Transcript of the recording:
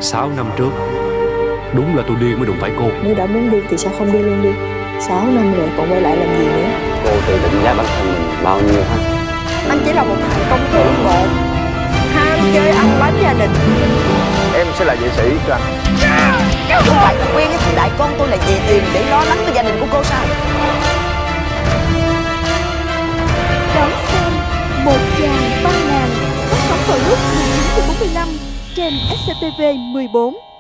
6 năm trước, đúng là tôi điên mới đụng phải cô. Nếu đã muốn đi thì sao không đi luôn đi. 6 năm rồi còn quay lại làm gì nữa. Cô tự định giá bản thân mình bao nhiêu hả? Anh chỉ là một thằng công tử một, ham chơi ăn bám gia đình. Em sẽ là vệ sĩ cho anh. Không phải là quen với thằng đại con tôi là vì tiền để lo lắng cho gia đình của cô sao? Đón xem Một Chàng 3.000 phát sóng vào lúc 19:45 trên SCTV 14.